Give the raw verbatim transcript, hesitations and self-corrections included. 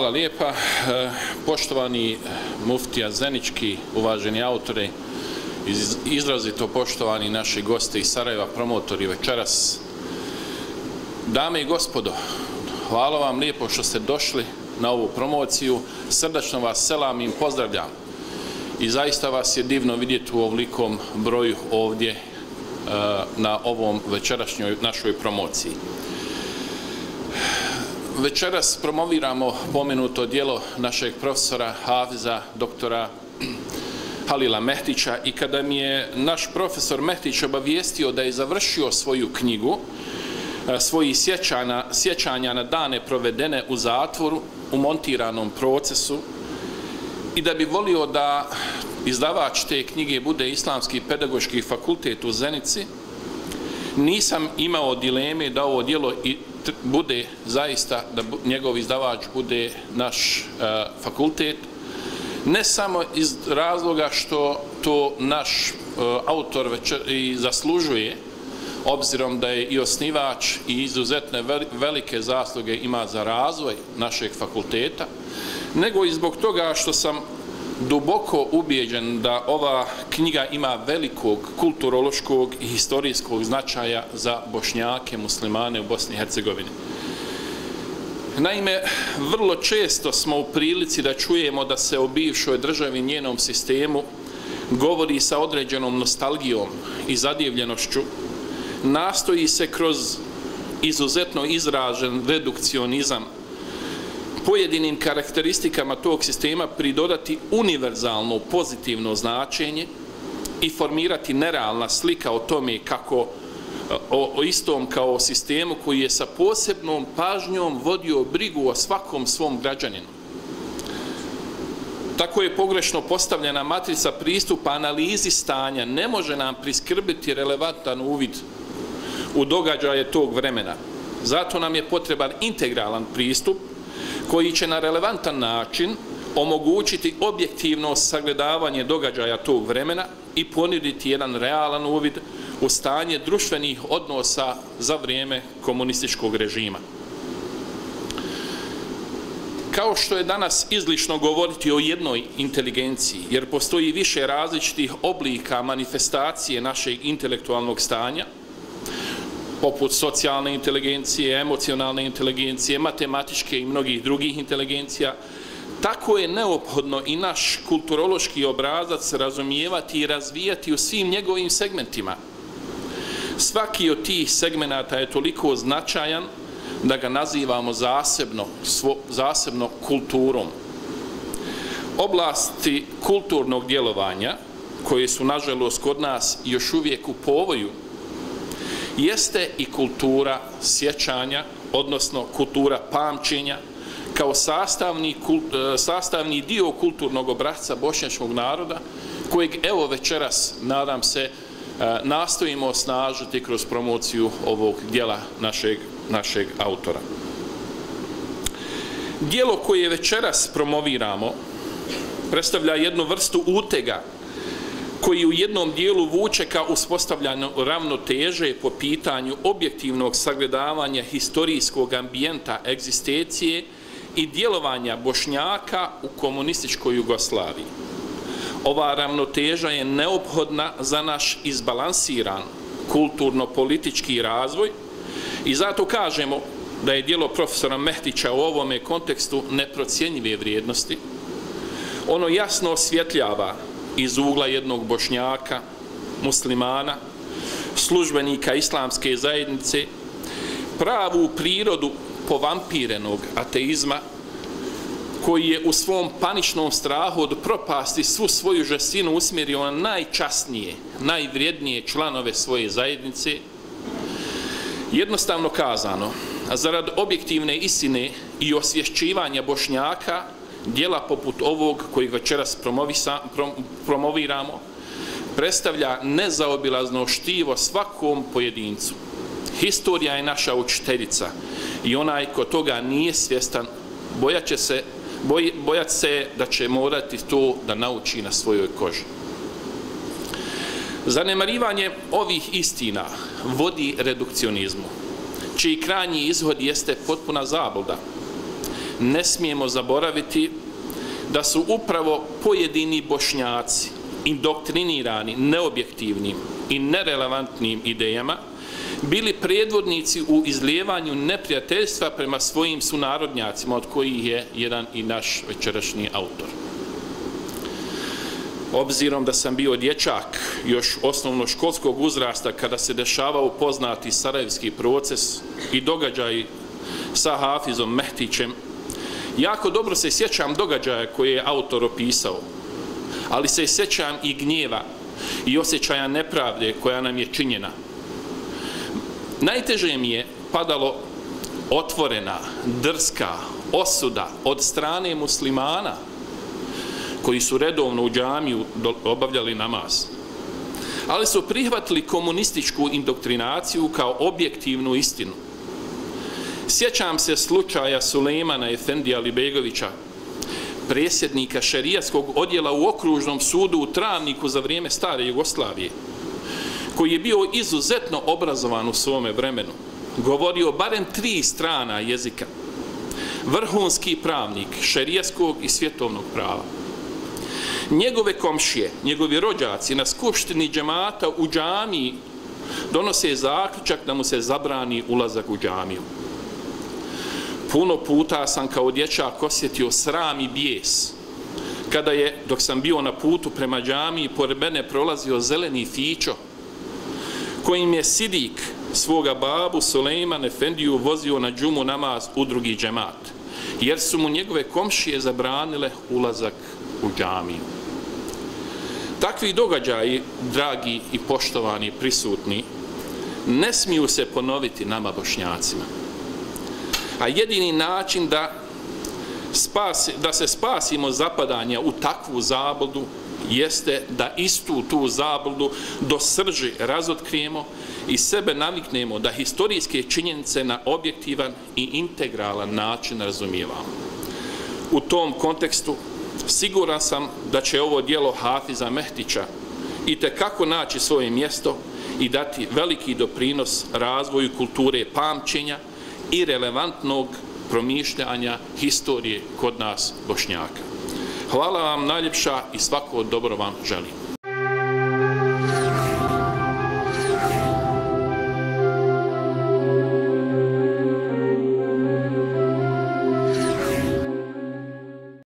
Hvala lijepa. Poštovani muftija Zenički, uvaženi autore, izrazito poštovani naši gosti iz Sarajeva, promotori večeras. Dame i gospodo, hvala vam lijepo što ste došli na ovu promociju. Srdačno vas selam i pozdravljam. I zaista vas je divno vidjeti u ovolikom broju ovdje na ovom večerašnjoj našoj promociji. Večeras promoviramo pomenuto djelo našeg profesora Hafiza, doktora Halila Mehtića, i kada mi je naš profesor Mehtić obavijestio da je završio svoju knjigu, svojih sjećanja, sjećanja na dane provedene u zatvoru, u montiranom procesu, i da bi volio da izdavač te knjige bude Islamski pedagoški fakultet u Zenici, nisam imao dileme da ovo djelo i bude zaista, da njegov izdavač bude naš uh, fakultet, ne samo iz razloga što to naš uh, autor večer i zaslužuje, obzirom da je i osnivač i izuzetne velike zasluge ima za razvoj našeg fakulteta, nego i zbog toga što sam duboko ubijeđen da ova knjiga ima velikog kulturološkog i historijskog značaja za Bošnjake, muslimane u Bosni i Hercegovini. Naime, vrlo često smo u prilici da čujemo da se o bivšoj državi i njenom sistemu govori sa određenom nostalgijom i zadivljenošću, nastoji se kroz izuzetno izražen redukcionizam pojedinim karakteristikama tog sistema pridodati univerzalno pozitivno značenje i formirati nerealna slika o tome kako o, o istom kao o sistemu koji je sa posebnom pažnjom vodio brigu o svakom svom građaninu. Tako je pogrešno postavljena matrica pristupa analizi stanja ne može nam priskrbiti relevantan uvid u događaje tog vremena. Zato nam je potreban integralan pristup koji će na relevantan način omogućiti objektivno sagledavanje događaja tog vremena i ponuditi jedan realan uvid u stanje društvenih odnosa za vrijeme komunističkog režima. Kao što je danas izlišno govoriti o jednoj inteligenciji, jer postoji više različitih oblika manifestacije našeg intelektualnog stanja, poput socijalne inteligencije, emocionalne inteligencije, matematičke i mnogih drugih inteligencija, tako je neophodno i naš kulturološki obrazac razumijevati i razvijati u svim njegovim segmentima. Svaki od tih segmenata je toliko značajan da ga nazivamo zasebno, svo, zasebno kulturom. Oblasti kulturnog djelovanja, koje su nažalost kod nas još uvijek u povoju, jeste i kultura sjećanja, odnosno kultura pamćenja, kao sastavni, kult, sastavni dio kulturnog obrasca bošnjačkog naroda, kojeg evo večeras, nadam se, nastojimo osnažiti kroz promociju ovog djela našeg, našeg autora. Djelo koje večeras promoviramo predstavlja jednu vrstu utega koji u jednom dijelu vuče ka uspostavljanju ravnoteže po pitanju objektivnog sagledavanja historijskog ambijenta egzistencije i djelovanja Bošnjaka u komunističkoj Jugoslaviji. Ova ravnoteža je neophodna za naš izbalansiran kulturno-politički razvoj i zato kažemo da je djelo profesora Mehtića u ovome kontekstu neprocjenjive vrijednosti. Ono jasno osvjetljava iz ugla jednog Bošnjaka, muslimana, službenika islamske zajednice, pravu prirodu povampirenog ateizma, koji je u svom paničnom strahu od propasti svu svoju žestinu usmjerio na najčasnije, najvrijednije članove svoje zajednice. Jednostavno kazano, zarad objektivne istine i osvješćivanja Bošnjaka, djela poput ovog kojeg večeras promoviramo predstavlja nezaobilazno štivo svakom pojedincu. Historija je naša učiteljica i onaj ko toga nije svjestan bojat će se, boj, bojat se da će morati to da nauči na svojoj koži. Zanemarivanje ovih istina vodi redukcionizmu, čiji krajnji izhod jeste potpuna zabluda. ne smijemo zaboraviti da su upravo pojedini Bošnjaci indoktrinirani neobjektivnim i nerelevantnim idejama bili predvodnici u izlijevanju neprijateljstva prema svojim sunarodnjacima, od kojih je jedan i naš večerašnji autor. Obzirom da sam bio dječak još osnovnoškolskog uzrasta kada se dešavao poznati sarajevski proces i događaj sa Hafizom Mehtićem, jako dobro se sjećam događaja koje je autor opisao, ali se sjećam i gnjeva i osjećaja nepravde koja nam je činjena. Najteže mi je padalo otvorena, drska osuda od strane muslimana koji su redovno u džamiju obavljali namaz, ali su prihvatili komunističku indoktrinaciju kao objektivnu istinu. Sjećam se slučaja Sulejmana Efendija Alibegovića, predsjednika šerijatskog odjela u okružnom sudu u Travniku za vrijeme stare Jugoslavije, koji je bio izuzetno obrazovan u svome vremenu, govorio barem tri strana jezika, vrhunski pravnik šerijatskog i svjetovnog prava. Njegove komšije, njegovi rođaci na skupštini džemata u džamiji donose zaključak da mu se zabrani ulazak u džamiju. Puno puta sam kao dječak osjetio sram i bijes kada je, dok sam bio na putu prema džamiji, pored mene prolazio zeleni fićo kojim je sidik svoga babu Sulejman Efendiju vozio na džumu namaz u drugi džemat, jer su mu njegove komšije zabranile ulazak u džamiju. Takvi događaji, dragi i poštovani prisutni, ne smiju se ponoviti nama Bošnjacima. A jedini način da, spasi, da se spasimo zapadanja u takvu zabludu jeste da istu tu zabludu do srži razotkrijemo i sebe naviknemo da historijske činjenice na objektivan i integralan način razumijevamo. U tom kontekstu siguran sam da će ovo djelo Hafiza Mehtića itekako naći svoje mjesto i dati veliki doprinos razvoju kulture pamćenja i relevantnog promišljanja historije kod nas Bošnjaka. Hvala vam najljepša i svako dobro vam želim.